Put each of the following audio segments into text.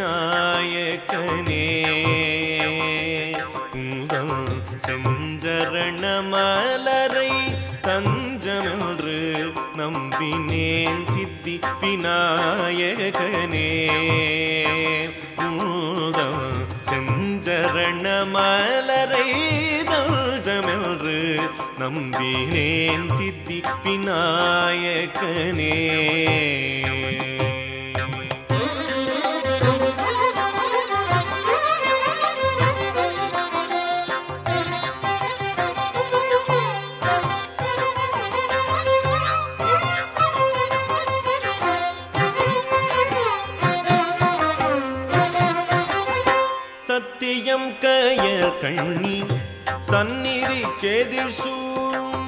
விநாயகனே உந்தன் செஞ்சரண மலரை தஞ்சமென்று நம்பினேன் சித்தி விநாயகனே உந்தன் செஞ்சரண மலரை தஞ்சமென்று நம்பினேன் சித்தி விநாயகனே சத்தியம் கயர் கண்ணி சந்நிதி கேதிர் சூழும்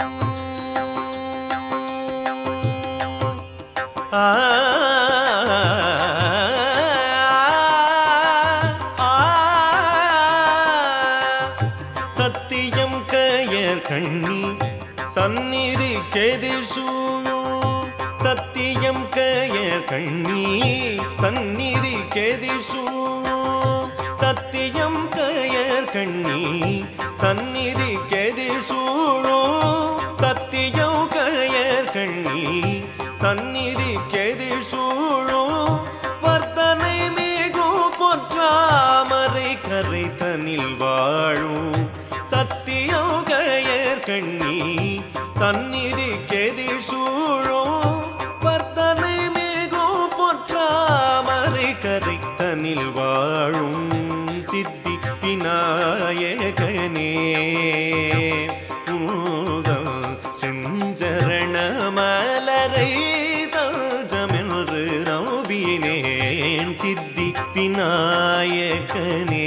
சத்தியம் கயர் கண்ணி சந்நிதி கேதிர் சூழும் சத்தியம் கயர் கண்ணி சந்நிதி கேதிர் சூழும் சத்தியம் கயர் கண்ணி சந்நிதி கேதிர் சூழும் சத்தியம் கயர் கண்ணி சந்நிதி கேதிர் சூழும் வர்த்தனை மிகும் பொற்றாமரை கரை தனில் வாழும் சத்தியம் கயர் கண்ணி சந்நிதி கேதிர் சூழும் வர்த்தனை மிகும் பொற்றாமரை கரை தனில் வாழும் சித்தி விநாயகனே உந்தன் செஞ்சரண மலரை தஞ்சமென்று நம்பினேன் சித்தி விநாயகனே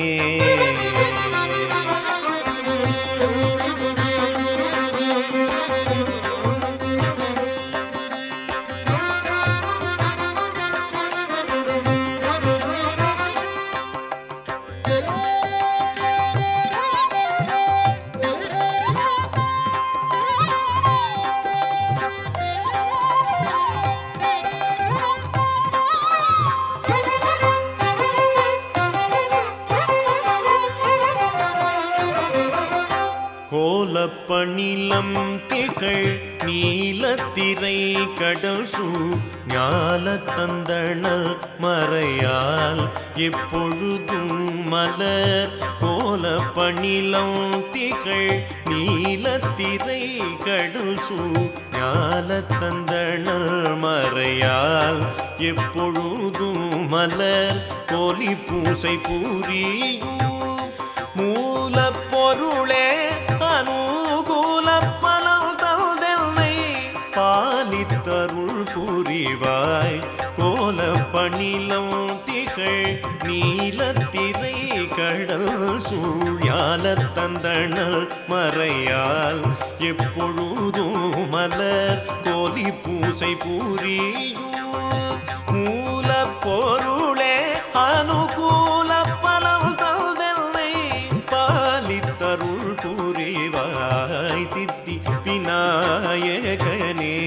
கோலப்பணிலம் திகழ் நீலத்திரை கடல் சூ ஞால தந்தணல் மறையால் எப்பொழுதும் மலர் கோலப்பணிலம் திகழ் நீலத்திரை கடல் சூ ஞால தந்தணல் மறையால் எப்பொழுதும் மலர் கோலி பூசை பூரியும் மூல பொருளே அனுகூல பலம் தந்தென்னை பாலித்தருள் புரிவாய் கோல பணிலம் திகழ் நீலத்திரை கடல் சூழால தந்தணல் மறையால் எப்பொழுதும் மலர் கோலி பூசை பூரியும் மூல பொருளே அனுகூல பலம் தந்தென்னை பாலித்தருள் புரிவாய் சித்தி விநாயகனே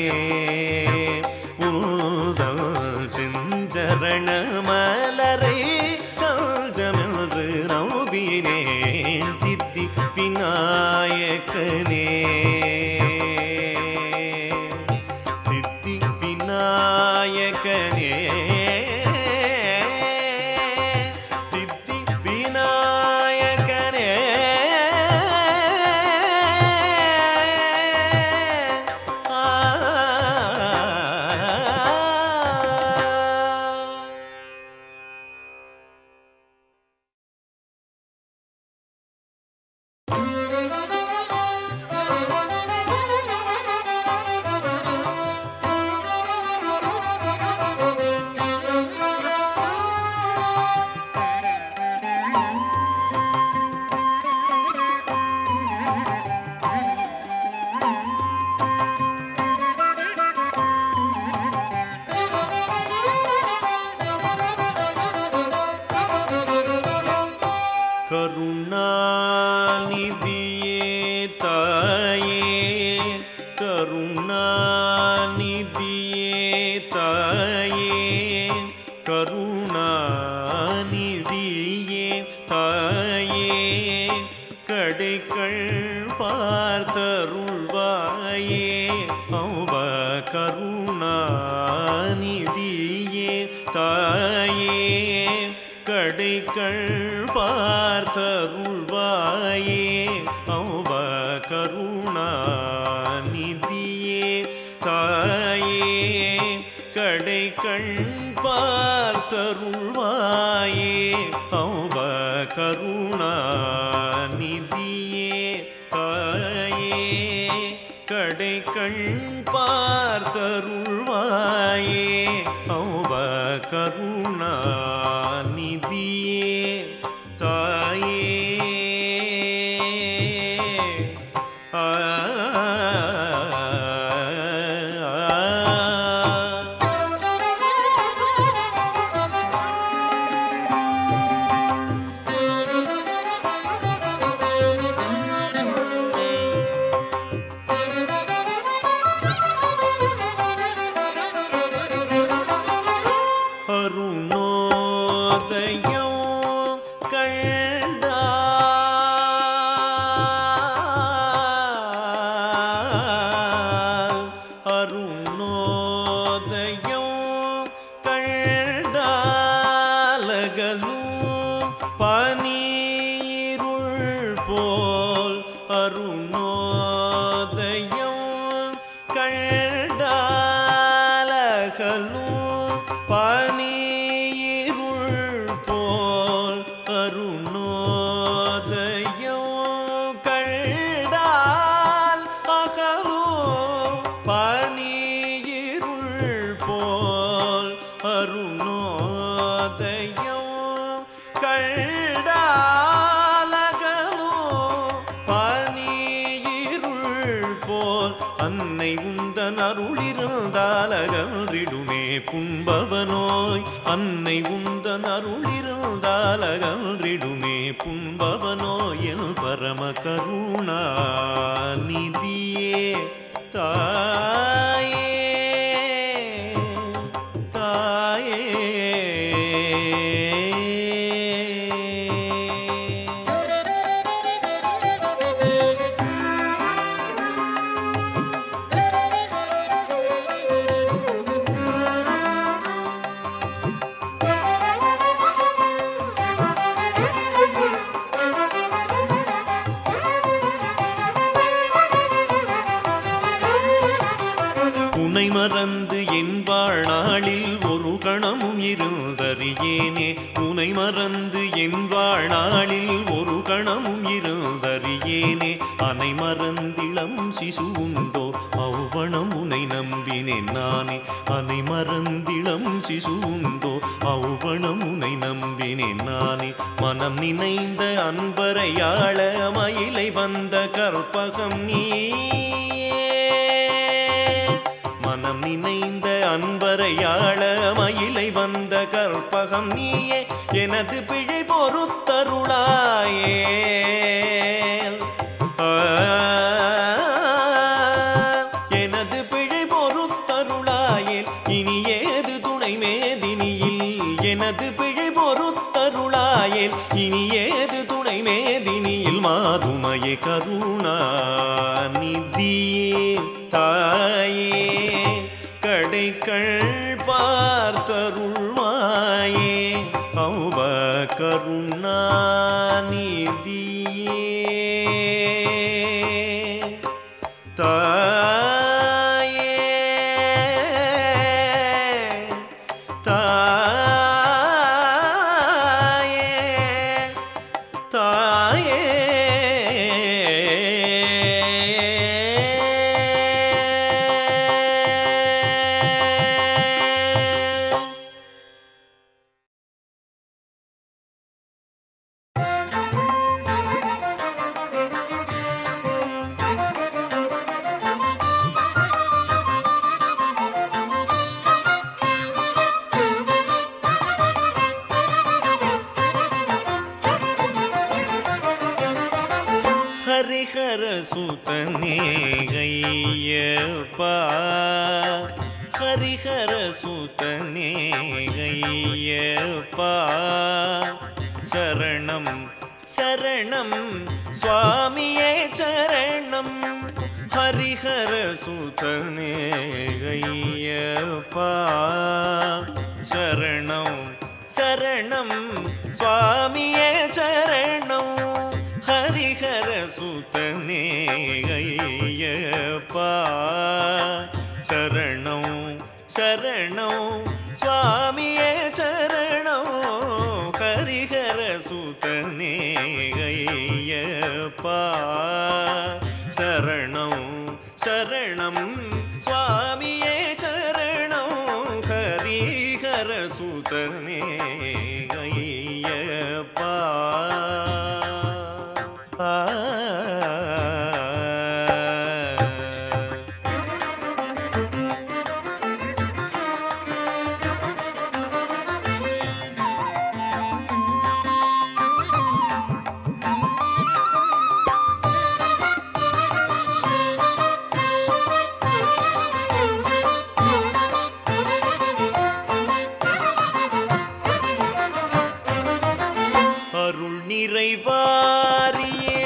உந்தன் செஞ்சரண மலரை தஞ்சமென்று நம்பினேன் சித்தி விநாயகனே சித்தி விநாயகனே கடைகள் பார்த்தருள்வாயே அவ கருணாநிதியே தாயே கடைகள் பார்த்தருள்வாயே அவ கருணாநிதியே தாயே கடைகள் பார்த்தருள்வாயே அவ கருணாநிதியே தாயே அன்னை உந்தன் அருளிருந்தாலகன்றிடுமே புண்பவனோய் அன்னை உந்தன் அருளிருந்தாலகன்றிடுமே புண்பவனோயில் பரம கருணாநிதியே தாயே தாயே உனை மறந்து என் வாழ்நாளில் ஒரு கணமும் இருந்தறியேனே உனை மறந்து என் வாழ்நாளில் ஒரு கணமும் இருந்தறியேனே அனை மறந்திளம் சிசு உண்டோ அவ்வனம் உனை நம்பினேன் நானே அனை மறந்திளம் சிசு உண்டோ அவ்வனம் உனை நம்பினேன் நானே மனம் நினைந்த அன்பரையாள மயிலை வந்த கற்பகம் நீ மனம் நினைந்த அன்பரையாள மயிலை வந்த கற்பகம் நீயே எனது பிழை பொறுத்தருளாயே எனது பிழை பொறுத்தருளாயேல் இனி ஏது துணை மேதினியில் எனது பிழை பொறுத்தருளாயேல் இனி ஏது துணை மேதினியில் மாதுமையே கருணாநிதியே தாயே கடைகள் பார்த்தருள்வாயே அவ கருணாநிதியே தாயே தாயே தாயே ஹரிஹர சுதனே ஐயப்பா ஹரிஹர சுதனே ஐயப்பா சரணம் சரணம் சுவாமியே சரணம் ஹரிஹர சுதனே ஐயப்பா சரணம் சரணம் சுவாமியே சரணம் ஹரிஹர சுதனே ஐயப்பா சரணம் சரணம் சுவாமியே சரணம் ஹரிஹர சுதனே ஐயப்பா சரணம் சரணம் சுவாமியே சரணம் ஹரிஹர சுதனே ஐயப்பா அருள் நிறைவாரியே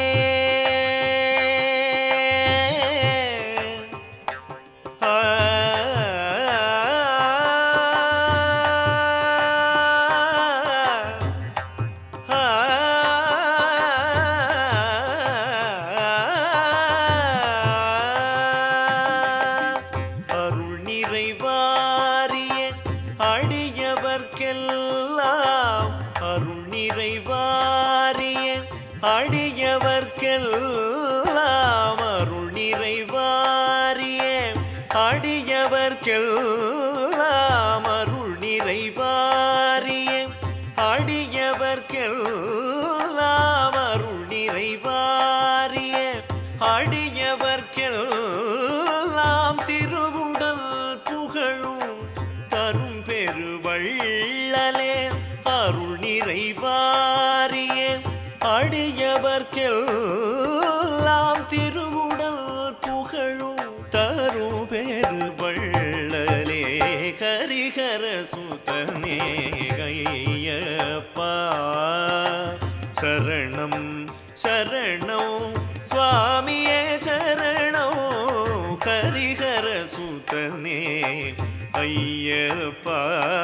அருள் நிறைவாரியே அடியவர்க்கெல்லாம் அருள் நிறைவாரியே அடியவர்க்கெல்லாம் அருள் நிறைவாரியே அடியவர்க்கெல்லாம் அருள் நிறைவாரியே அடியவர்க்கெல்லாம் அருள் நிறைவாரியே அடியவர்க்கெல்லாம் திருவுடல் புகழும் தரும் பெருவள்ளலே அருள் நிறைவாரியே அடியவர்க்கெல்லாம் திருவுடல் புகழும் தரும் பெருவள்ளலே ஹரிஹர சுதனே ஐயப்பா சரணம் சரணம் சுவாமியே சரணம் ஹரிஹர சுதனே ஐயப்பா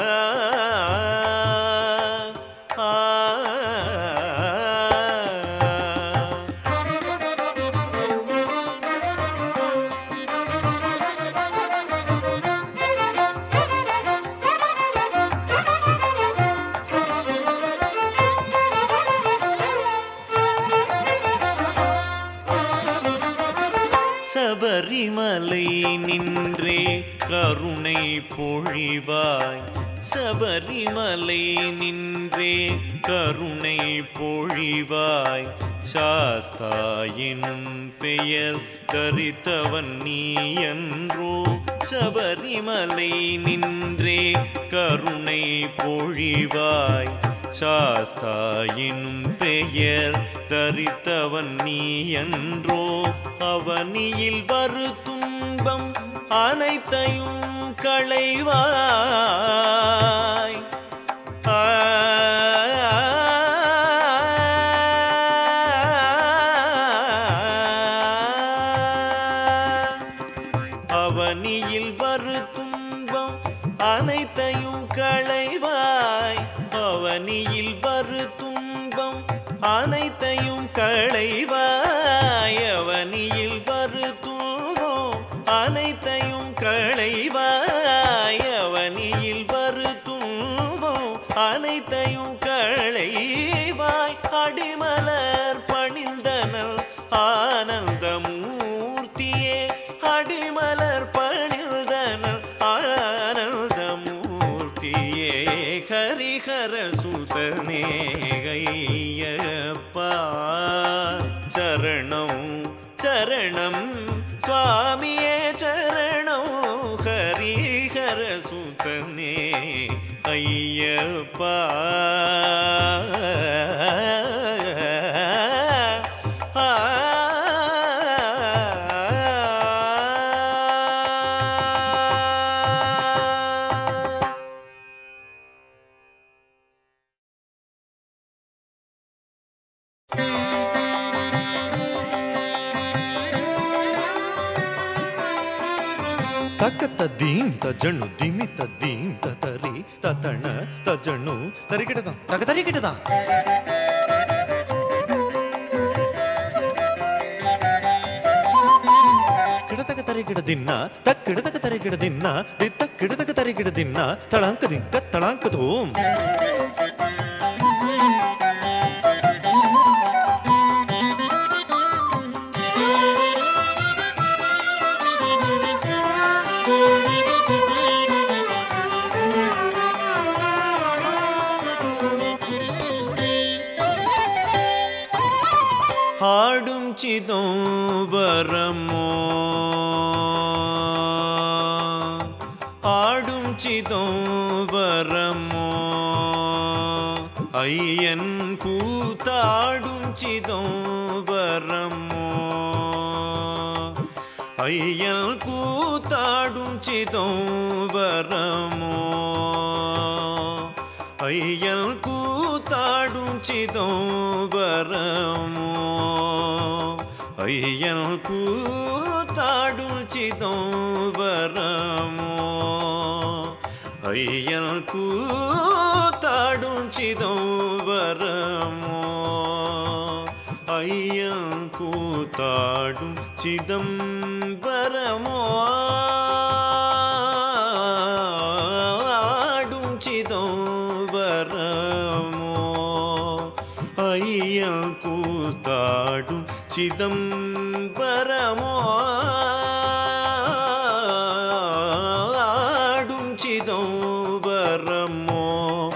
சபரிமலை நின்றே கருணை பொழிவாய் சபரிமலை நின்றே கருணை பொழிவாய் சாஸ்தா எனும் பெயர் தரித்தவன் நீ என்றோ சபரிமலை நின்றே கருணை பொழிவாய் சாஸ்தா எனும் பெயர் தரித்தவன் நீ என்றோ அவனியில் வரு துன்பம் அனைத்தையும் களைவாய் அவனியில் வரு துன்பம் அனைத்தையும் களைவாய் அவனியில் வரு துன்பம் அனைத்தையும் களைவாய் அவனியில் வரு துன்பம் அனைத்தையும் களைவாய் அவனியில் வரு துன்பம் அனைத்தையும் களைவாய் அடிமலர் பணிந்தனல் ஆனந்தமூர்த்தியே அடிமலர் பணிந்தனல் ஆனந்தமூர்த்தியே ஹரிஹர சுதனே ஐயப்பா சரணம் சரணம் சுவாமியே சரணம் ஹரிஹர சுதனே ஐயப்பா தக்கத்த ததீம் தஜணு திமி ததீம் ததரி ததண தஜணு தரிக்கிட்டதான் தக தரிக்கிட்டதான் கிடதக தரிக்கிட தின்னா தக்கிடதக தரிக்கிட தின்னா தித்தக்கிடதக தரிக்கிட தின்னா தளாங்க திங்க தளாங்க தோம் ஆடும் சிதம்பரமோ ஆடும் சிதம்பரமோ ஐயன் கூத்தாடும் சிதம்பரமோ ஐயன் கூத்தாடும் சிதம்பரமோ ஐயன் கூத்தாடும் சிதம்பரமோ ஐயன் கூத்தாடும் சிதம்பரமோ ஐயன் கூத்தாடும் சிதம்பரமோ ஐயன் கூத்தாடும் சிதம்பரமோ ஆடும் சிதம்பரமோ ஐயன் கூத்தாடும் சிதம்பரமோ ஆடும் சிதம்பரமோ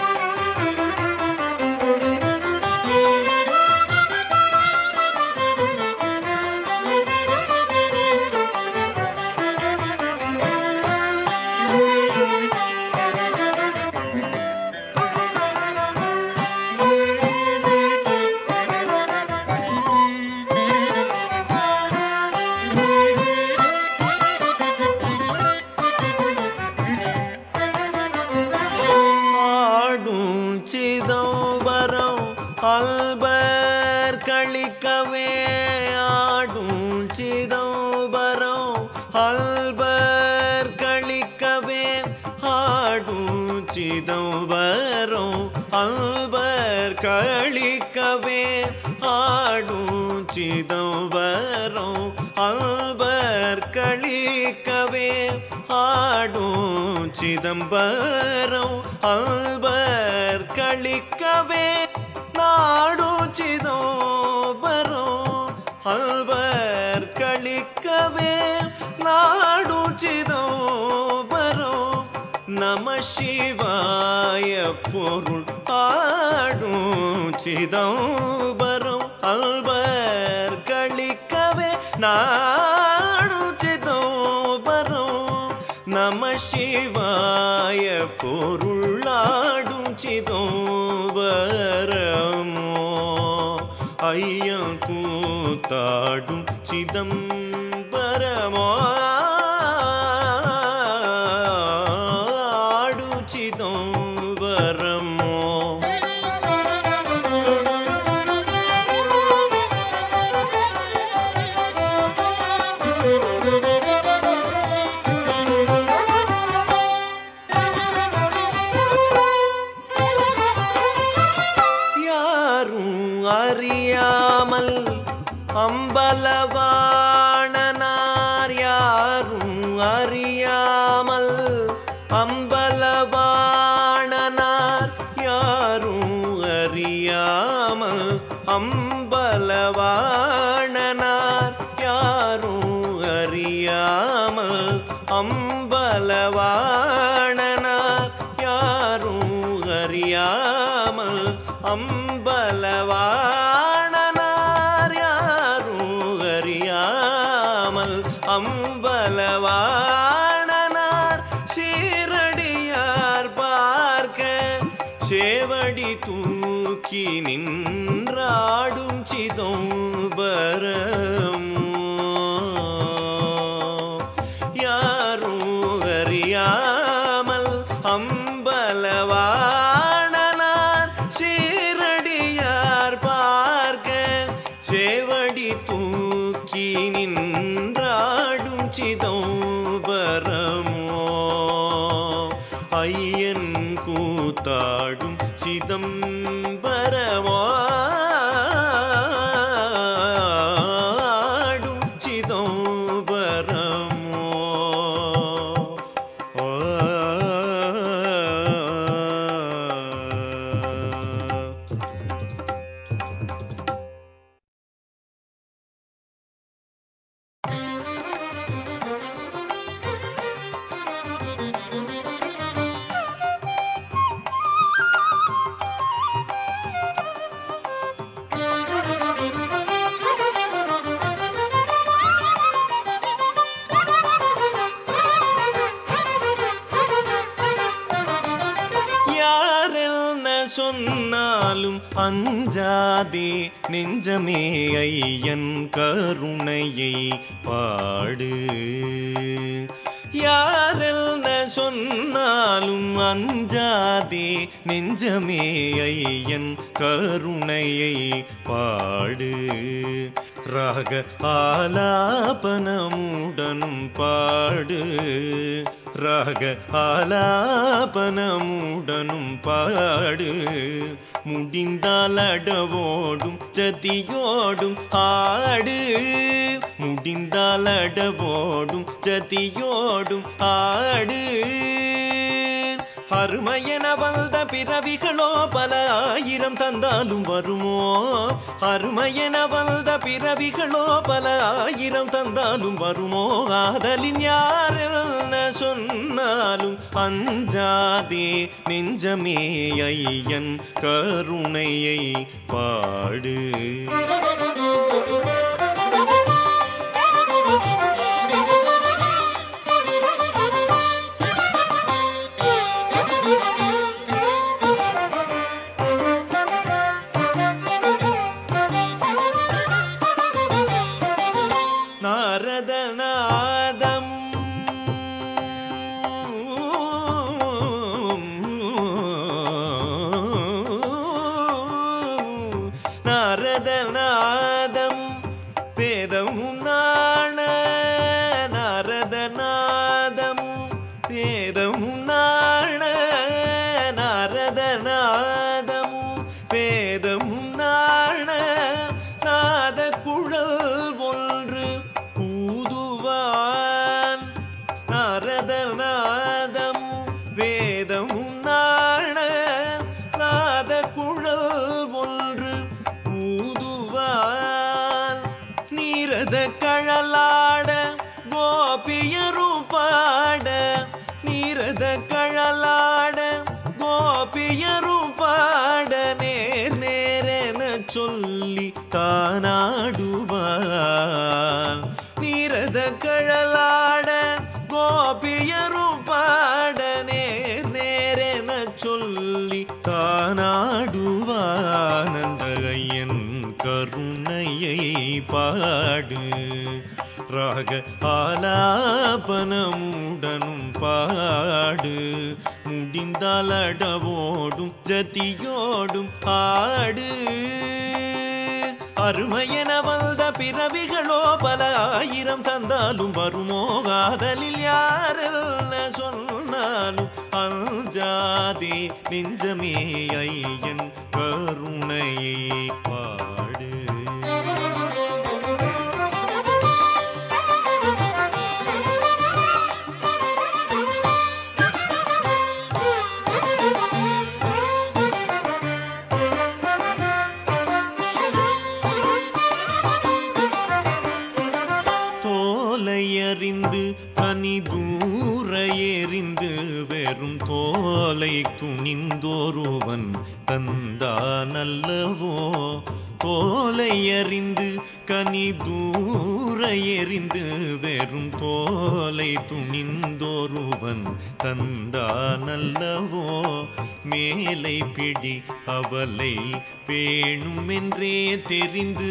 அல்பர் கழிக்கவே ஆடும் சிதம்பரம் அல்பர் கழிக்கவே ஆடும் சிதம்பரம் அல்பர் கழிக்கவே ஆடும் சிதம்பரம் அல்பர் கழிக்கவே ஆடும் சிதம்பரம் அல்பர் கழிக்கவே நாடும் சிதம்பரம் அல்பர் கழிக்கவே நாடும் சிதம்பரம் நம சிவாய பொருள் ஆடும் சிதம்பரம் அல்பர் கழிக்கவே நாடும் சிதம்பரம் நம சிவாய பொருளாடும் சிதம்பரமோ ஐயன் கூத்தாடும் சிதம்பரமோ ஆடும் சிதம்பரமோ அறியாமல் அம்பலவாணனார் யாரும் அறியாமல் அம்பலவாணனார் யாரும் அறியாமல் அம்பலவாணனார் யாரும் அறியாமல் அம்பலவாணனார் யாரும் அறியாமல் அம்பலவாணனார் யாரும் அறியாமல் அம்பலவாணனார் சீரடியார் பார்க்க சேவடி தூக்கி நின்றாடும் சிதம்பரமோ யாரும் அறியாமல் அம்பலவாணனார் சீரடியார் பார்க்க சேவடி தூக்கி நின்றாடும் சிதம்பரமோ பரமாடும் சிதம்பரமோ சொன்னாலும் அஞ்சாதே நெஞ்சமே ஐயன் கருணையை பாடு யாரெல்ல சொன்னாலும் அஞ்சாதே நெஞ்சமே ஐயன் கருணையை பாடு ராக ஆலாபனமுடனும் பாடு ராக ஆலாபனமுடனும் பாடு முடிந்தால் அடவோடும் ஜதியோடும் ஆடு முடிந்தால் அடவோடும் ஜதியோடும் ஆடு அருமையென வந்த பிறவிகளோ பல ஆயிரம் தந்தாலும் வருமோ அருமையென வந்த பிறவிகளோ பல ஆயிரம் தந்தாலும் வருமோ ஆதலின் யாரெல்ல சொன்னாலும் அஞ்சாதே நெஞ்சமே ஐயன் கருணையை பாடு நாரதநாதம் வேதமும் நாண நாரதநாதம் வேதமும் நாண நாரதநாதம் வேதமும் நாண நாத குழல் ஒன்று ஊதுவான் நாரதநாதம் வேதமும் நாண நாத குழல் ஒன்று ஊதுவான் நீரத கழலாட கோபியரும் பாட நீரத கழலாட கோபியரும் பாட நேர் நேரென சொல்லி தானாடுவான் நீரத கழலாட கோபியரும் பாட நேர் நேரென சொல்லி தானாடுவான் அந்த ஐயன் கருணையை பாடு ராக ஆலாபனமுடனும் பாடு முடிந்தால் அடவோடும் ஜதியோடும் ஆடு அருமையென வந்த பிறவிகளோ பல ஆயிரம் தந்தாலும் வருமோ காதலில் யாரெல்ல சொன்னாலும் அஞ்சாதே நெஞ்சமே ஐயன் கருணையை பாடு தோலையறிந்து கனி தூர எறிந்து வெறும் தோலை துணிந்தோருவன் தந்தானல்லவோ தோலையறிந்து கனி தூர எறிந்து வெறும் தோலை துணிந்தோருவன் தந்தானல்லவோ மேலை பிடி அவளை வேணுமென்றே தெரிந்து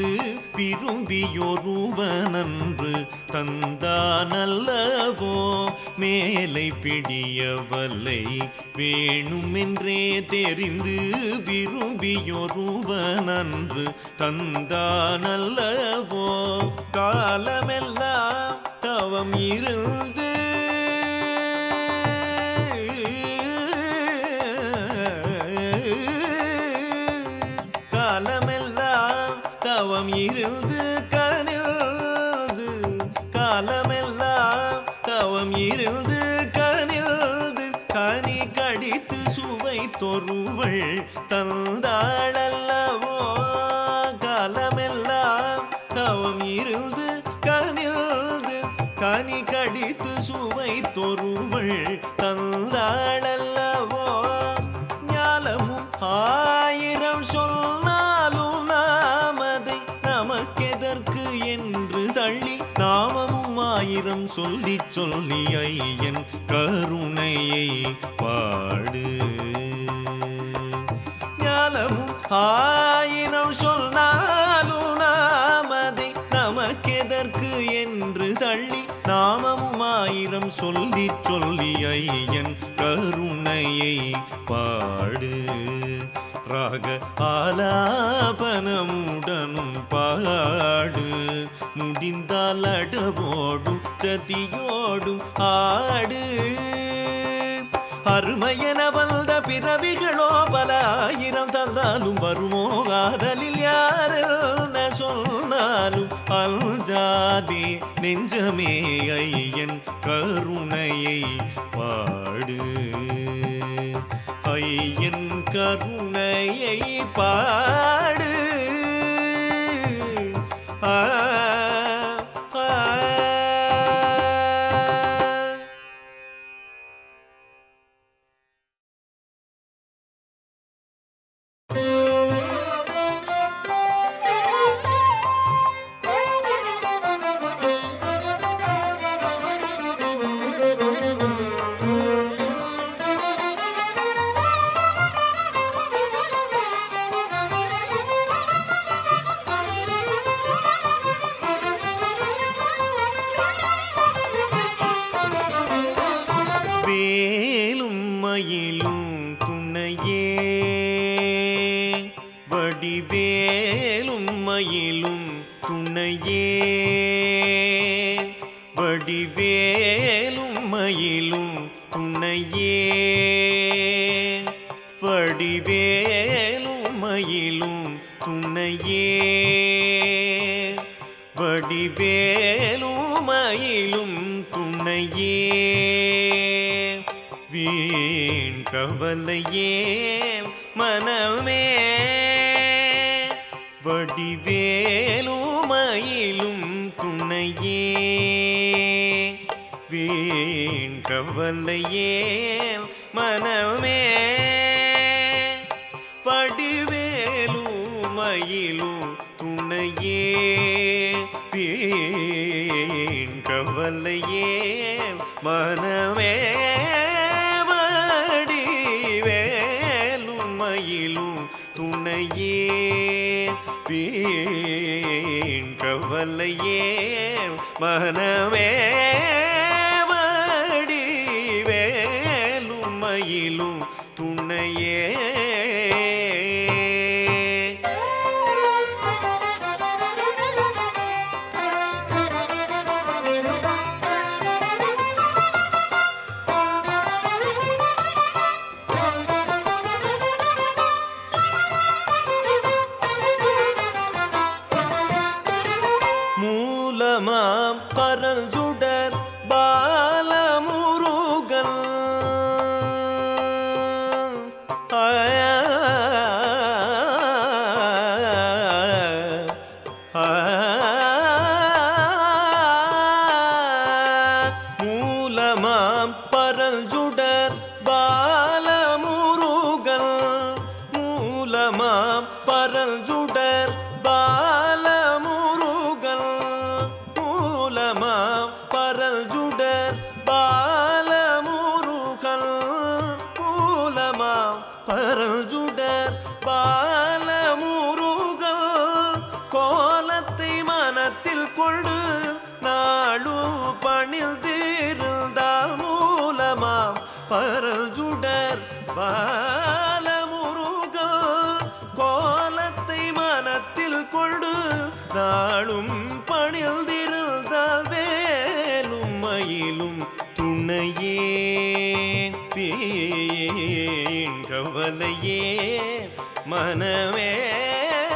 விரும்பியொருவனன்று தந்தானல்லவோ மேலை பிடியவளை வேணுமென்றே தெரிந்து விரும்பியொருவனன்று தந்தானல்லவோ காலமெல்லாம் தவம் இருந்து காலமெல்லாம் தவம் இருந்து கனிழ்ந்து காலமெல்லாம் தவம் இருந்து கனிழ்ந்து கனி கடித்து சுவை தொருவள் தந்தாளல்லவோ காலமெல்லாம் தவம் இருந்து கனிழ்ந்து கனி கடித்து சுவை தொருவள் தந்தாளல்லவோ ஞாலமும் ஆயிரம் சொன்னாலும் நாமதை நமக்கெதற்கு என்று தள்ளி நாமமும் ஆயிரம் சொல்லி சொல்லி ஐயன் கருணையை பாடு ஞாலமும் ஆயிரம் சொன்னாலும் நாமதை நமக்கெதற்கு என்று தள்ளி நாமமும் ஆயிரம் சொல்லி சொல்லி ஐயன் கருணையை பாடு ராக ஆலாபனமுடனும் பாடு முடிந்தால் அடவோடும் சதியோடும் ஆடு அருமையென வந்த பிறவிகளோ பல ஆயிரம் தந்தாலும் வருமோ காதலில் யாரென்ன சொன்னாலும் அல்ஜாதே நெஞ்சமே ஐயன் கருணையை பாடு ஐயன் கருணையை பாடு வேலும் மயிலும் துணையே வடிவேலும் மயிலும் துணையே வடிவேலும் மயிலும் துணையே வடிவேலும் மயிலும் துணையே வடிவேலும் மயிலும் துணையே வீண் கவலையே மனமே வடிவேலும் மயிலும் துணையே வீண் கவலையே மனமே வடிவேலும் மயிலும் துணையே வீண் கவலையே மனமே வடிவேலும் மயிலும் துணையே வீண் கவலையே மனமே வடிவேலும் மயிலும் துணையே மூலமாம் பரஞ்சுடர் பாலமுருகன் மூலமாம் பரஞ்சுடர் பாலமுருகன் மூலமாம் பரஞ்சுடர் பாலமுருகன் மூலமாம் பரஞ்சுடர் பாலமுருகன் மூலமாம் பரஞ்சுடர் பாலமுருகன் கோலத்தை மனத்தில் கொண்டு நாளும் பணிந்திருந்தால் மூலமாம் பரஞ்சுடர் பாலமுருகன் கோலத்தை மனத்தில் கொண்டு நாளும் பணிந்திருந்தால் வேலும் மயிலும் துணையே வீண் கவலையே மனமே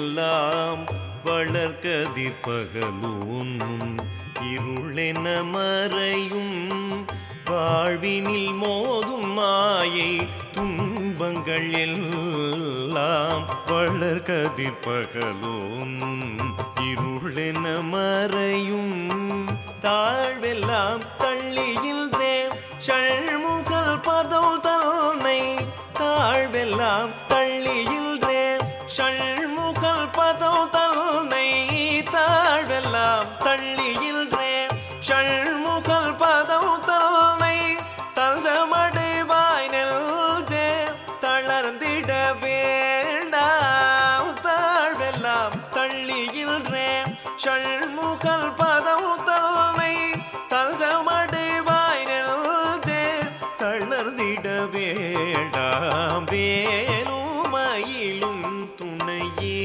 எல்லாம் வளர்கதிர் பகலோன் இருளென மறையும் வாழ்வினில் மோதும் மாயை துன்பங்கள் எல்லாம் வளர்கதிர் பகலோன் இருளென மறையும் தாழ்வெல்லாம் தள்ளியில்தே ஷண்முகல் பதம் தன்னை தாழ்வெல்லாம் தள்ளியில்தே ஷண்முகல் பதம் தன்னை தாழ்வெல்லாம் தள்ளியில்தே ஷண்முகல் பதம் தன்னை தஞ்சமடைவாய் நெல்ஜே தளர்ந்திட வேண்டாம் தாழ்வெல்லாம் தள்ளியில்தே ஷண்முகல் பதம் தன்னை தஞ்சமடைவாய் நெல்ஜே தளர்ந்திட வேண்டாம் வேலும் மயிலும் துணையே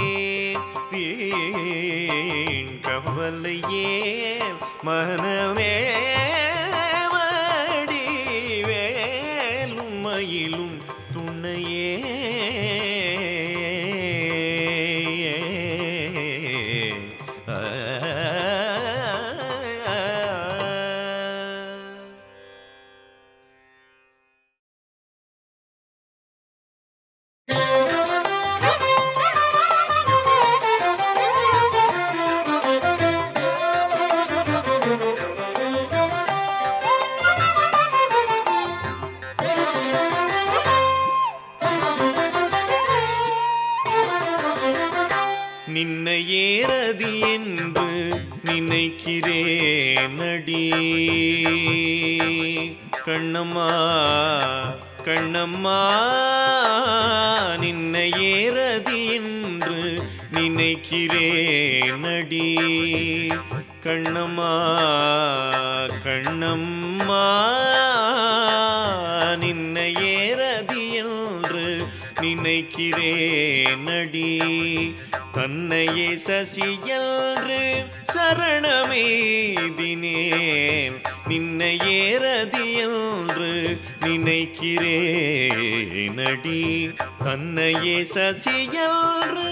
வீண் கவலையே மனமே வடி வேலும் மயிலும் துணையே நின்னையேரதி என்று நினைக்கிறேனடி கண்ணம்மா கண்ணம்மா நின்னையேரதி என்று நினைக்கிறேனடி கண்ணம்மா கண்ணம்மா நின்னையேரதி என்று நினைக்கிறேனடி தன்னையே சசியன்று சரணமெய்தினேன் நின்னையேரதி என்று நினைக்கிறேனடி தன்னையே சசியன்று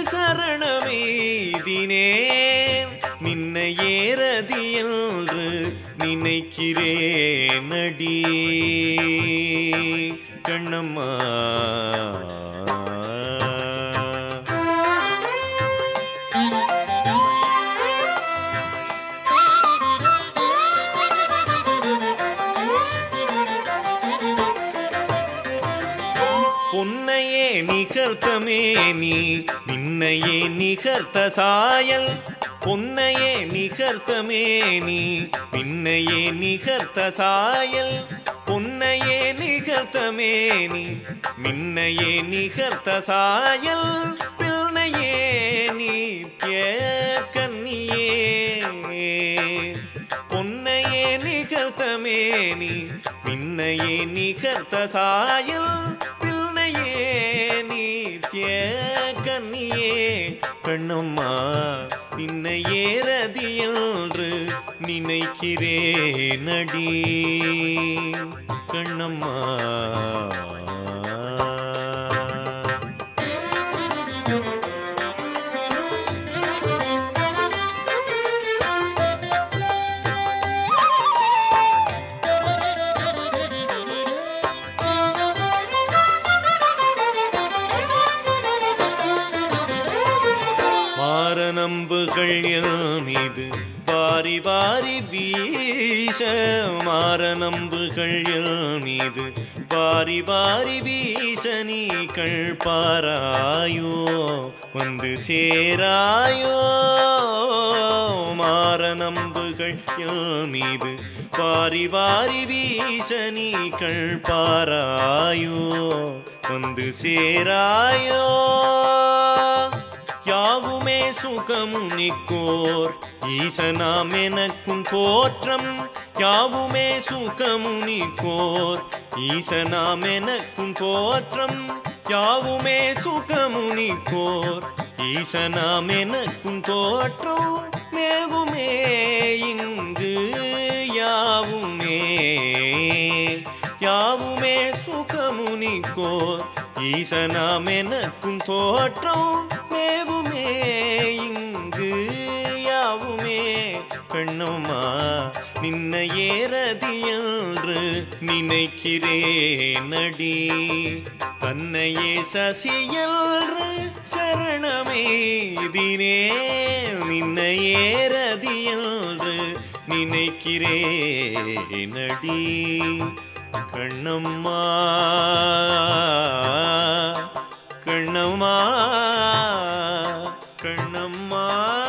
சரணமெய்தினேன் நின்னையேரதி என்று நினைக்கிறேனடி கண்ணம்மா பொன்னையே நிகர்த்தமேனி நின்னையே நிகர்த்த சாயல் பொன்னையே நிகர்த்தமேனி நின்னையே நிகர்த்த சாயல் பொன்னையே நிகர்த்தமேனி நின்னையே நிகர்த்த சாயல் பிள்ளையே நித்ய கன்னியே பொன்னையே நிகர்த்தமேனி நின்னையே நிகர்த்த சாயல் நித்ய கன்னியே கண்ணம்மா நின்னையேரதி என்று நினைக்கிறேனடி கண்ணம்மா மாரணம்புகள் மீது வாரி வாரி வீச மாரணம்புகள் மீது வாரி வாரி வீச நீக்கள் பாராயோ வந்து சேராயோ மாரணம்புகள் மீது வாரி வாரி வீச நீக்கள் பாராயோ வந்து சேராயோ யாவுமே சுகமுனிக்கோர் ஈசனாம் எனக்கும் தோற்றம் யாவுமே சுகமுனிக்கோர் ஈசனாம் எனக்கும் தோற்றம் யாவுமே சுகமுனிக்கோர் ஈசனாம் எனக்கும் தோற்றம் மேவுமே இங்கு யாவுமே யாவுமே சுகமுனிக்கோர் ஈசனாம் எனக்கும் தோற்றம் மேவு ஏறதியன்று நினைக்கிறேன் நடி தன்னையே சசியல்று சரணமெய்தினே நின்னை ஏறதியன்று நினைக்கிறேன் நடி கண்ணம்மா கண்ணம்மா கண்ணம்மா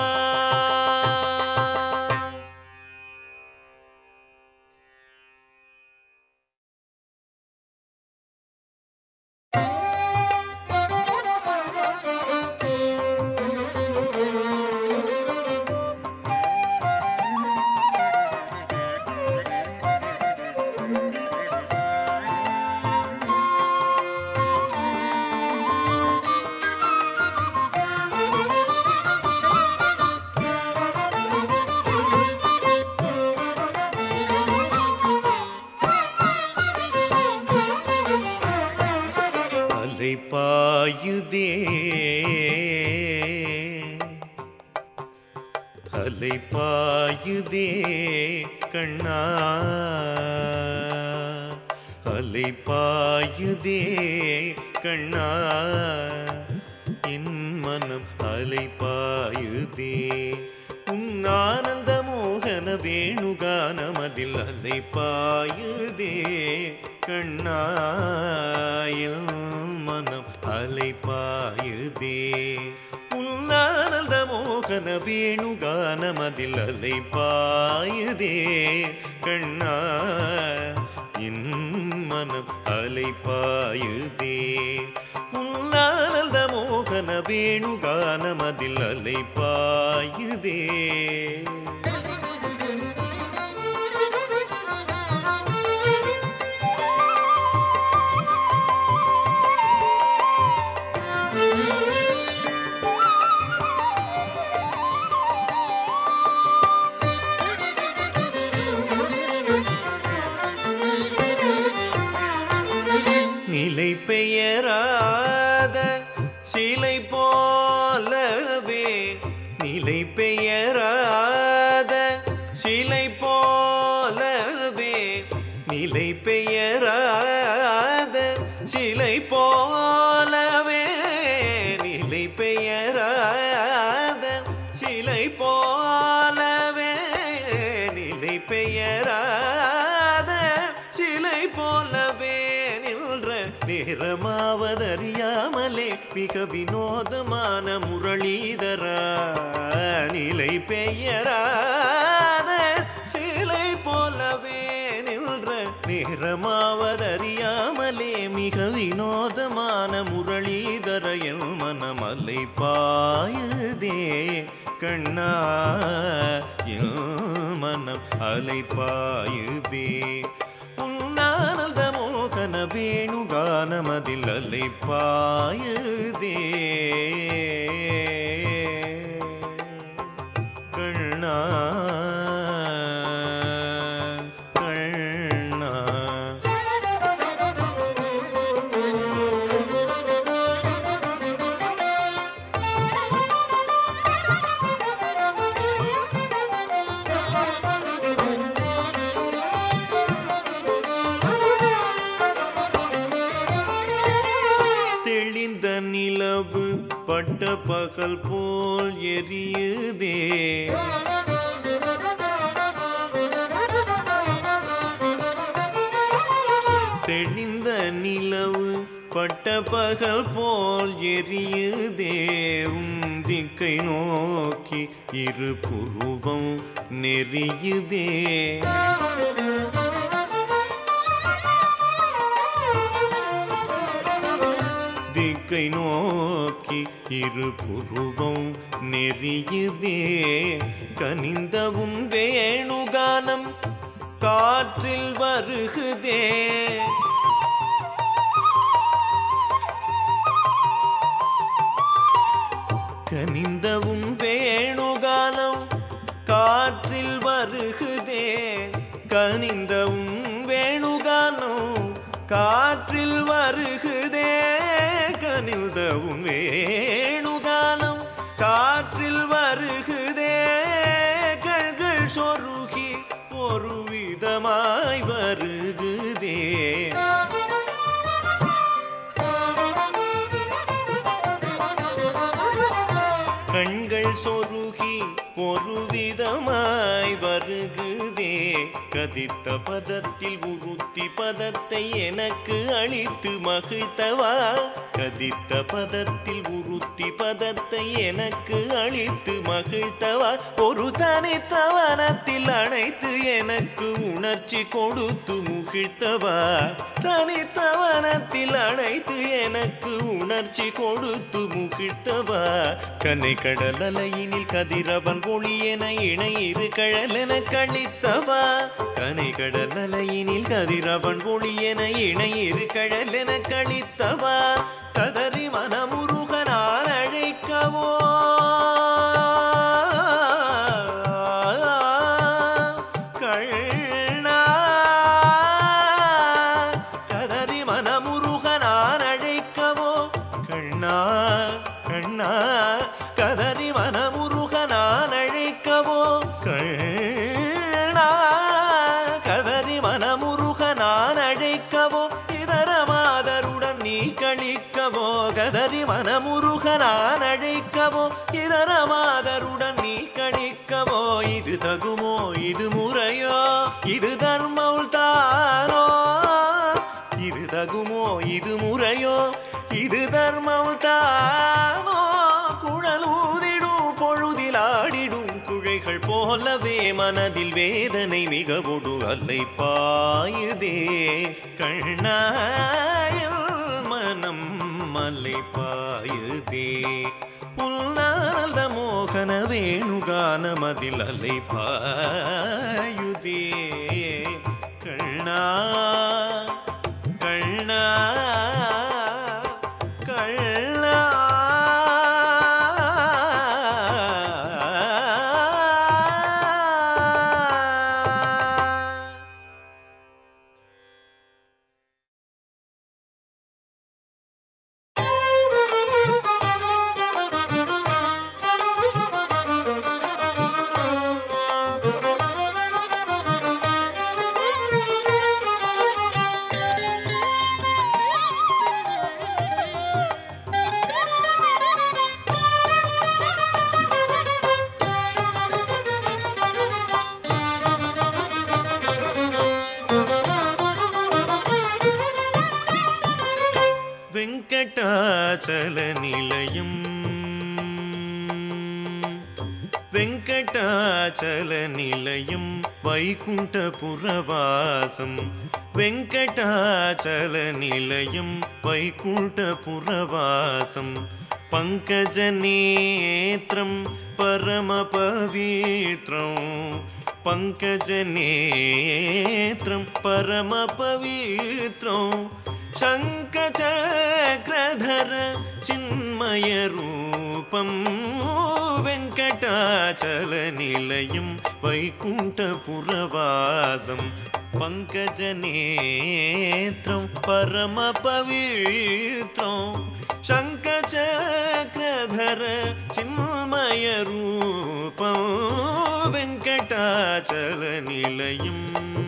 பாயுதே அலை பாயுதே கண்ணா அலை பாயுதே கண்ணா என் மனம் அலை பாயுதே உன் ஆனந்த மோகன வேணுகானமதில் அலை பாயுதே கண்ணா மனம் அலை பாயுதே உன்னானந்த மோகன வேணுகானமதில் அலை பாயுதே கண்ணா என் மனம் அலை பாயுதே உன்னானந்த மோகன வேணுகானமதில் அலை பாயுதே நிலை பெயராத சிலை போலவே நிலை பெயராத சிலை போலவே நிலை பெயராத சிலை போலவே நிலை பெயராத சிலை போலவே நிலை பெயராத சிலை போலவே நேரமாவதறியாமலே மிக வினோதமான முரளிதரா நிலை பெயராத சிலை போலவே நின்ற நேரமாவதறியாமலே மிக வினோதமான முரளிதர என் மனம் அலை பாயுதே கண்ணா என் மனம் அலை பாயுதே உன்னானந்த மோகன வேணுகானமதில் அலை பாயுதே கண்ணா கண்ணா தெளிந்த நிலவு பட்ட பகல் போல் எரியுதே தெளிந்த நிலவு பட்ட பகல் போல் எரியுதே திக்கை நோக்கி இரு புருவம் நெறியுதே திக்கை நோக்கி இரு புருவம் நெறியுதே கனிந்தவும் வேணுகானம் காற்றில் வருகுதே கனிந்தவும் வேணுகானம் காற்றில் வருகுதே கனிந்தவும் வேணுகானம் காற்றில் வருகுதே கனிந்தவும் வேணுகானம் காற்றில் வருகுதே கள்கள் சொருகி பொருவி கண்கள் சொருகி ஒரு விதமாய் வருகுதே கதித்த பதத்தில் உருத்தி பதத்தை எனக்கு அளித்து மகிழ்த்தவா கதித்த பதத்தில் உருத்தி பதத்தை எனக்கு அளித்து மகிழ்த்தவா ஒரு தனித்தவனத்தில் அணைத்து எனக்கு உணர்ச்சி கொடுத்து முகிழ்த்தவா தனித்தவனத்தில் அணைத்து எனக்கு உணர்ச்சி கொடுத்து முகிழ்த்தவா கனை கடல் அலையினில் கதிரவன் ஒளி என இணையிரு கழலென கழித்தவா கனை கடல் அலையினில் கதிரவன் ஒளி என இணையிரு கழலென கழித்தவா கதறி மனமுருகனான் அழைக்கவோ கண்ணா கதறி மனமுருகனான் அழைக்கவோ கண்ணா கண்ணா கதறி மனமுருகனான் அழைக்கவோ கண்ணா கதறி மனமுருகனான் அழைக்கவோ இதர மாதருடன் நீ கழிக்கவோ கதறி மனமுருகனான் அழைக்கவோ இதர மாதருடன் நீ கழிக்கவோ இது தகுமோ இது முறையோ இது தர்மம் தானோ இது தகுமோ இது முறையோ இது தர்மம் தானோ குழலூதிடும் பொழுதில் ஆடிடும் குழைகள் போலவே மனதில் வேதனை மிகவொடு அல்லை பாயுதே கண்ணாயில் மனம் மல்லை பாயுதே புல்லானந்த மோகன வேணுகான மதில் அலை பாயுதே கண்ணா கண்ணா கண்ணா வெங்கடாச்சல நிலையம் வெங்கடாச்சல நிலையம் வைகுண்டபுரவாசம் வெங்கடாச்சல நிலையம் வைகுண்டபுரவாசம் பங்கஜநேத்ரம் பரமபவித்ரம் பங்கஜநேத்ரம் பரமபவித்ரம் शङ्खचक्रधर चिन्मयरूपं वेङ्कटाचलनिलयं वैकुण्ठपुरवासं पङ्कजनेत्रं परमपवित्रं शङ्खचक्रधर चिन्मयरूपं वेङ्कटाचलनिलयम्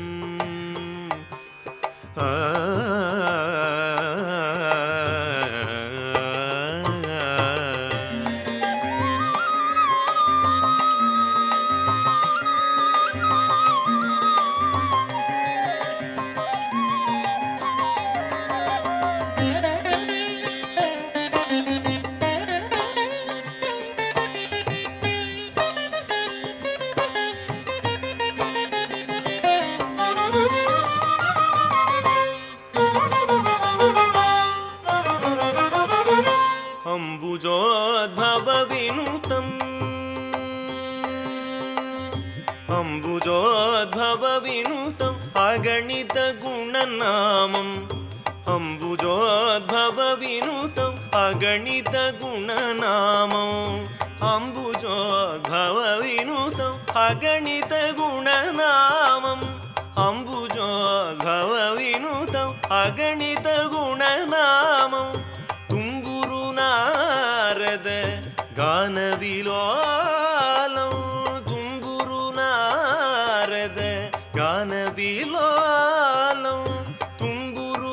अम्बुजोद्भवविनुतम् अगणितगुणनामम् अम्बुजोद्भवविनुतम् अगणितगुणनामम् अम्बुजोद्भवविनुतम् अगणितगुणनामम् अम्बुजोद्भवविनुतम् अगणितगुणनामम् तुम्बुरु नारद गानविलोलं तुम्बुरु नारद गानविलोलं तुम्बुरु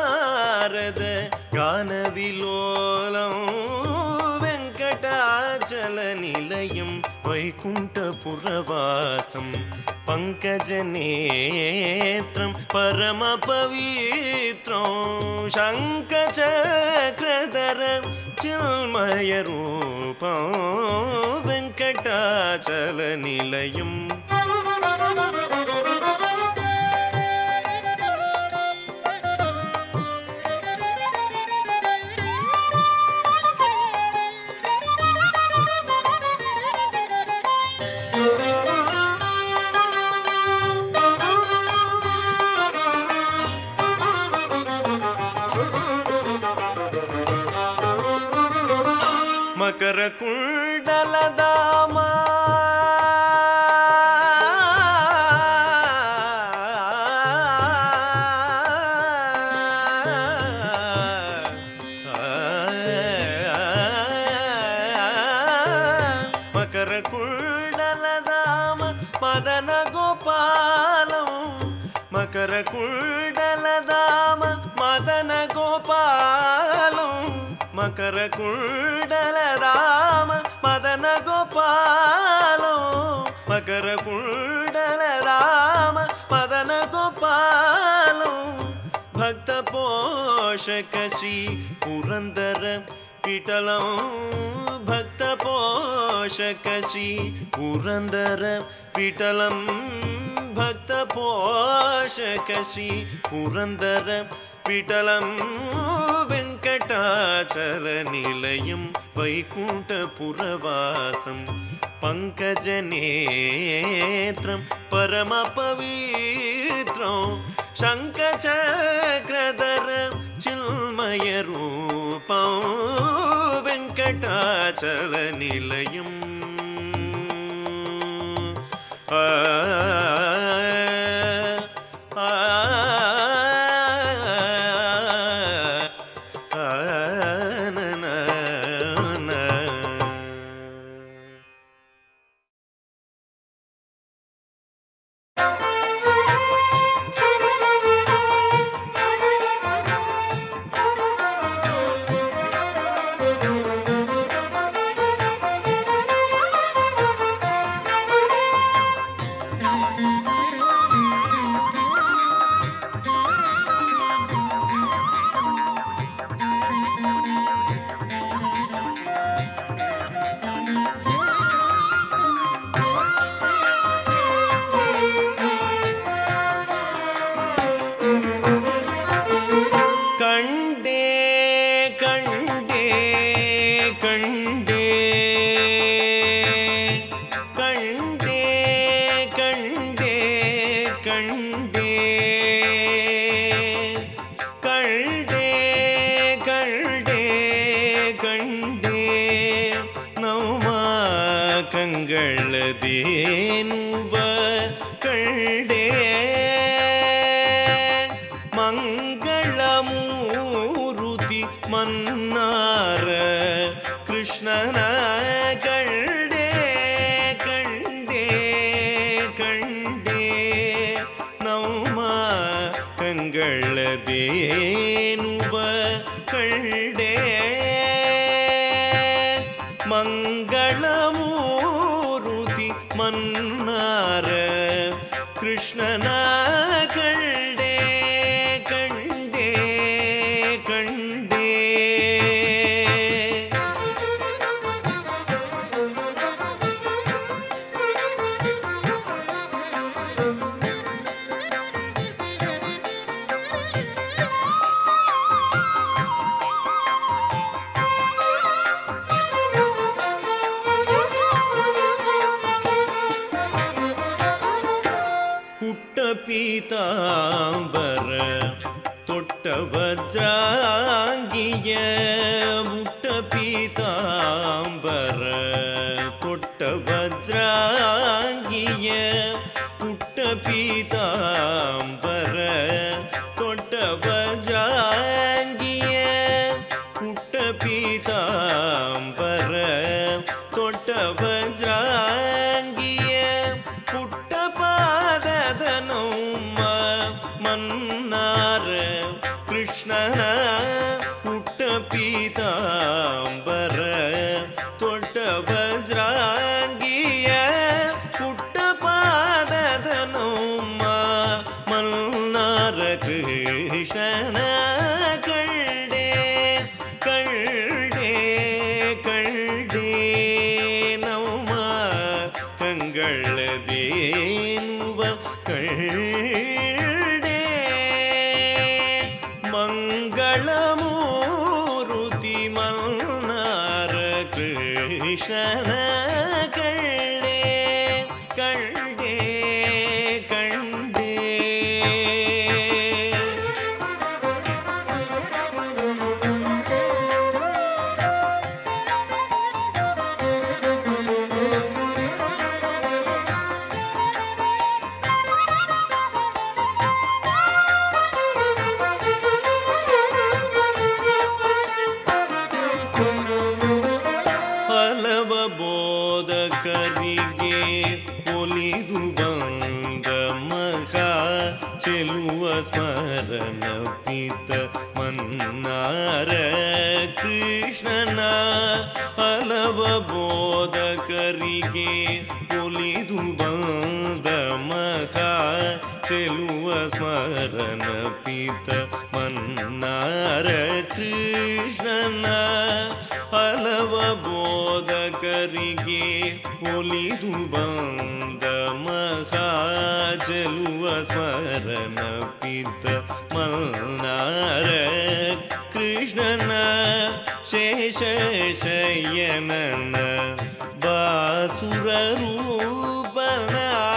नारद गानविलोलं वेङ्कटाचल वेङ्कटाचलनिलयं वैकुण्ठपुरवासं पङ्कजनेत्रं परमपवित्रं शङ्खचक्रधर चिन्मयरूपं वेङ्कटाचलनिलयम् मकरकुण्डलधामा मकरकुण्डलधाम मदन गोपालं मकरकुण्डलधाम मदन गोपालं मकरकुण्डलधाम मदन गोपालं मकरकुण्डलधाम मदन गोपालं भक्तपोषक श्री पुरन्दर विठलं भक्तपोषक श्री पुरन्दर विठलं भक्तपोषक श्री पुरन्दर विठलं वेङ्कटाचलनिलयं वैकुण्ठपुरवासं पङ्कजनेत्रं परमपवित्रं शङ्खचक्रधर चिन्मयरूपं वेङ्कटाचलनिलयम् ಮಂಗಳಮೂರುತಿ ಮನ್ನಾರ ಕೃಷ್ಣನ ಕಂಡೆ ಕಂಡೆ ಕಂಡೆ ನಮ್ಮ ಕಂಗಳದೇನುವ ಕಂಡೆ ಮಂಗಳಮೂರುತಿ ಮನ್ನಾರ ಕೃಷ್ಣನ ಕಂಡೆ ಕಂಡೆ ಕಂಡೆ ಪೀತಾಂಬರ ತೊಟ್ಟ ವಜ್ರಾಂಗಿಯ ಮುಟ್ಟ ಪೀತಾಂಬರ ತೊಟ್ಟ ವಜ್ರಾಂಗಿಯ ಪುಟ್ಟ ಪೀತಾಂಬರ ತೊಟ್ಟ ವಜ್ರಾಂಗಿಯ ಪುಟ್ಟ ಪೀತಾಂಬರ ತೊಟ್ಟ ವಜ್ರಾಂಗಿಯ ಪುಟ್ಟ ಪಾದದ ನಮ್ಮ ಮನ್ನಾರ ಕೃಷ್ಣನ ಪುಟ್ಟ ಪೀತಾಂಬರ ತೊಟ್ಟ ವಜ್ರಾಂಗಿಯ ಪುಟ್ಟ ಪಾದದ ನೋಮ್ಮ ಮಲ್ನಾರ ಕೃಷ್ಣನ ಕಂಡೆ ಕಂಡೆ ಕಂಡೆ ನೌಮ ಕಂಗಳದೇನುವ ಕಂಡೆ ಮಂಗಳಮೂರುತಿ ಮಲ್ನಾರ ಕೃಷ್ಣನ ಕಂಡೆ ಕಂಡೆ ಕಂಡೆ ಹಲವ ಬೋಧಕರಿಗೆ ಒಲಿದು ಬಂದ ಮಹಾ ಚೆಲುವ ಸ್ಮರಣ ಪಿತ ಮನ್ನಾರ ಕೃಷ್ಣನ ಹಲವ ಬೋಧಕರಿಗೆ ಒಲಿದು ಬಂದ ಮಹಾ ಚೆಲುವ ಸ್ಮರಣ ಪಿತ ಮನ್ನಾರ ಕೃಷ್ಣನ ಹಲವ ಬೋಧಕರಿಗೆ ಒಲಿದು ಬಂದ ಮಹಾ ಚೆಲುವ ಸ್ಮರಣ ಪಿತ ಮಲ್ನಾರ ಕೃಷ್ಣನ ಶೇಷ ಶಯನನ ಬಾಸುರ ರೂಪನ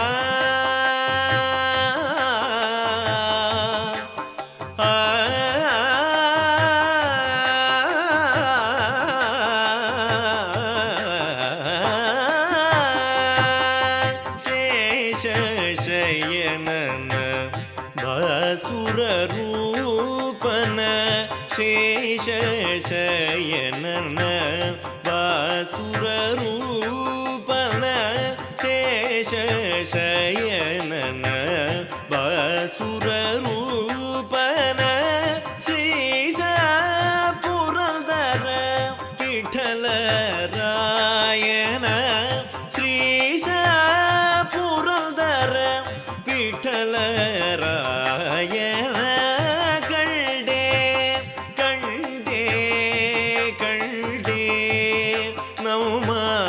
ಶಯನನ ಬಾಸುರ ರೂಪನ ಶೇಷ ಶಯನನ ಬಾಸುರ ರೂಪನ ಶೇಷ ಶಯನನ ಬಾಸುರ ರೂಪನ ಶ್ರೀಶ ಪುರಂದರ ವಿಠಲ ರಾಯನ ಶ್ರೀಶ ಪುರಂದರ ವಿಠಲ ರಾಯನ ಕಂಡೆ ಕಂಡೆ ಕಂಡೆ ನೌಮ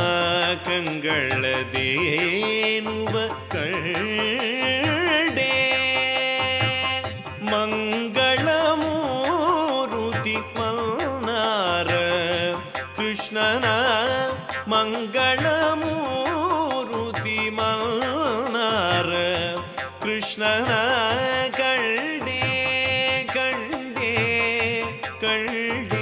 ಕಂಗಳದೇನುವ ಕಂಡೆ ಮಂಗಳಮೂರುತಿ ಮಲ್ನಾರ ಕೃಷ್ಣನ ಮಂಗಳಮೂರುತಿ ಮಲ್ನಾರ ಕೃಷ್ಣನ ಕಂಡೆ ಕಂಡೆ ಕಂಡೆ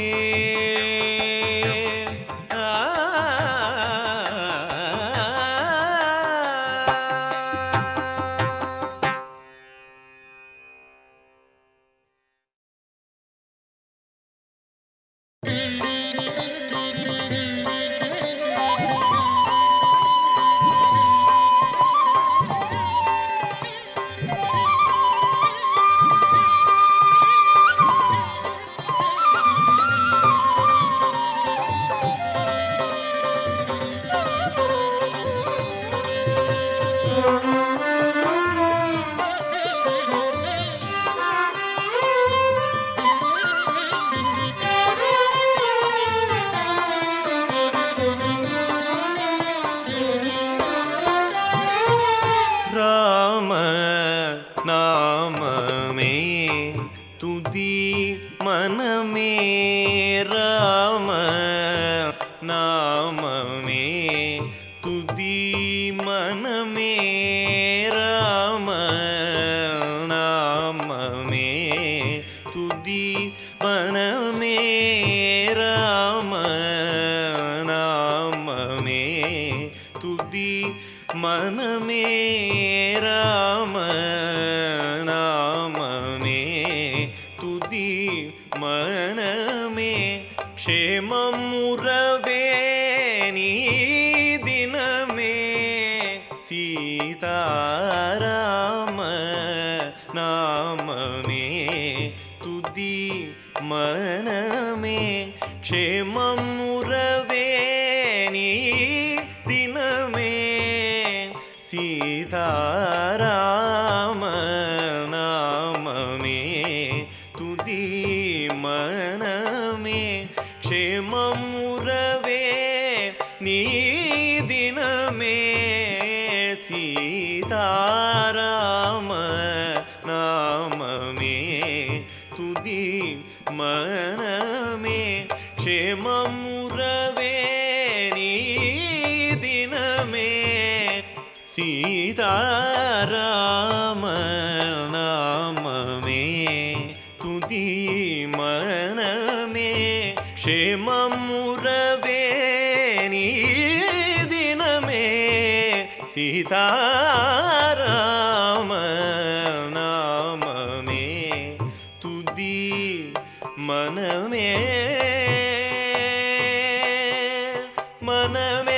नाम में तुदी मन में राम नाम में तुदी मन में राम नाम में तुदी मन में राम नाम में तुदी मन में राम नाम में तुदी मन में क्षेम मुरवे नी दिन में सीता राम नाम में तुदी मन में क्षेम मुरवे नी சீதாராம நாமமே துதி மனமே க்ஷேமமுறவே நீ தினமே சீதாராம நாமமே துதி மனமே க்ஷேமமுறவே நீ தினமே சீதாராம நாமமே துதி மனமே க்ஷேமமுறவே நீ தினமே சீதாராம நாமமே துதி மனமே மனமே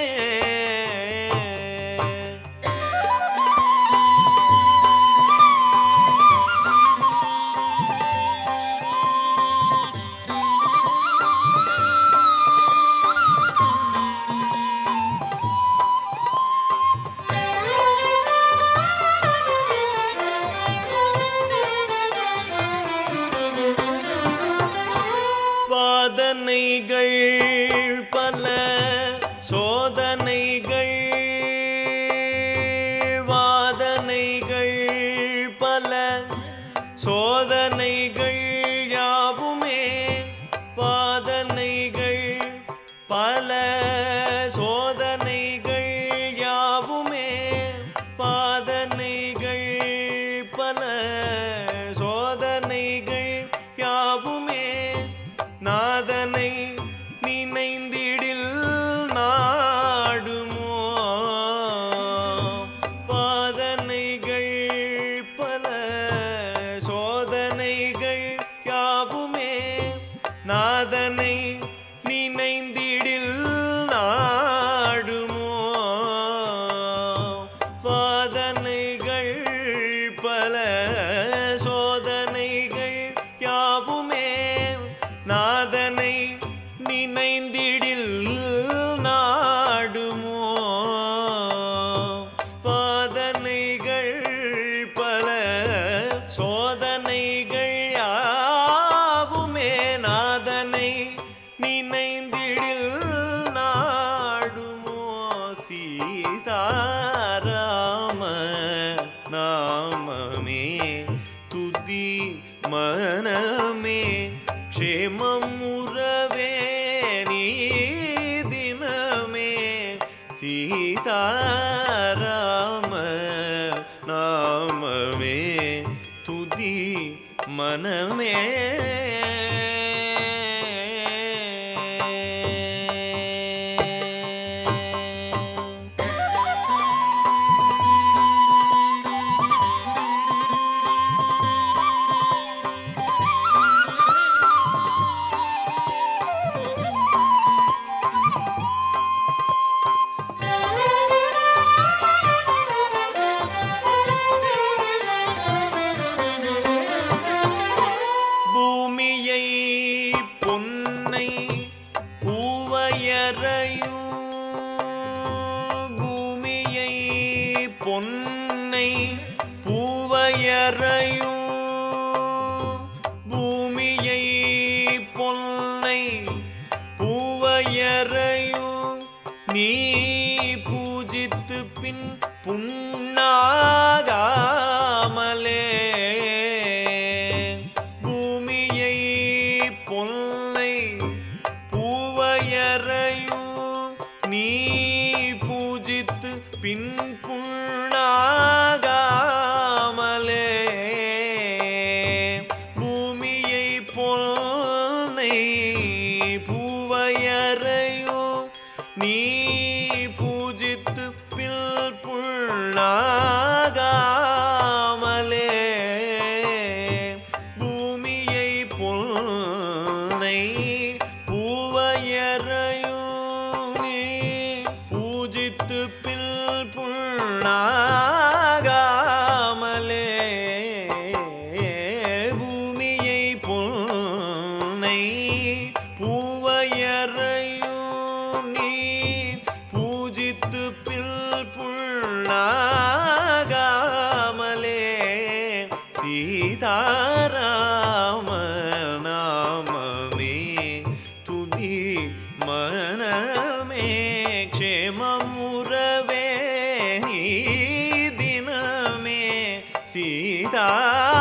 வாதனைகள் பல சோதனைகள் வாதனைகள் பல சோதனைகள் யாவுமே வாதனைகள் பல சோதனைகள் யாவுமே வாதனைகள் பல சோதனைகள் யாவுமே நாதனை நினைந்திடில் நாடுமோ வாதனைகள் பல சோதனைகள் யாவுமே நாதனை நினைந்திடில் நாடுமோ வாதனைகள் பல சோதனைகள் யாவுமே நாதனை நினைந்திடில் நாடுமோ வாதனைகள் பல சோதனைகள் யாவுமே நாதனை நினைந்திடில் நாடுமோ சீதாராம நாமமே துதி மனமே க்ஷேமமுறவே நீ தினமே சீதாராம நாமமே துதி மனமே பூமியை பொன்னை பூவையரையும் பூமியை பொன்னை பூவையரையும் பூமியை பொன்னை பூவையரையும் நீ பூஜித்து பின் புண்ணாகாமலே பூமியை பொன்னை பூவையரையும் நீ பூஜித்து பின் புண்ணாகாமலே பூமியை பொன்னை பூவையரையும் நீ பூஜித்து பின் புண்ணாகாமலே பூமியை பொன்னை பூவையரையும் நீ பூஜித்து பின் புண்ணாகாமலே பூமியை பொன்னை பூவையரையும் நீ பூஜித்து பின் புண்ணாகாமலே செய்தாய்